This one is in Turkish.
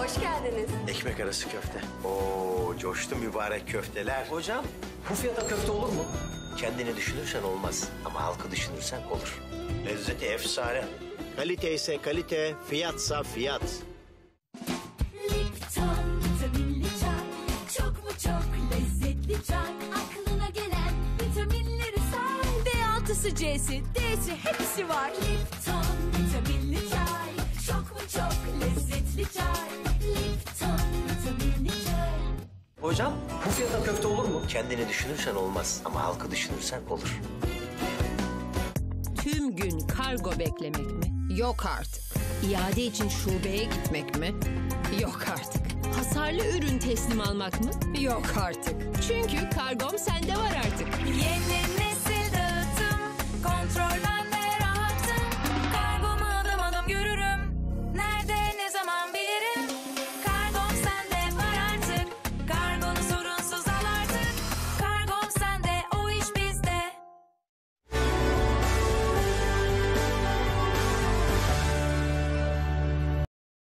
hoş geldiniz. Ekmek arası köfte. Oo, coştu mübarek köfteler. Hocam bu fiyata köfte olur mu? Kendini düşünürsen olmaz ama halkı düşünürsen olur. Lezzeti efsane. Kalite ise kalite, fiyatsa fiyat. Lipton vitaminli çay, çok mu çok lezzetli çay. Aklına gelen vitaminleri say. B6'sı, C'si, D'si hepsi var. Lipton vitaminli çay, çok mu çok lezzetli çay. Lipton vitaminli çay. Hocam bu fiyata köfte olur mu? Kendini düşünürsen olmaz ama halkı düşünürsen olur. Tüm gün kargo beklemek mi? Yok artık. İade için şubeye gitmek mi? Yok artık. Hasarlı ürün teslim almak mı? Yok artık. Çünkü kargom sende var artık. Yeni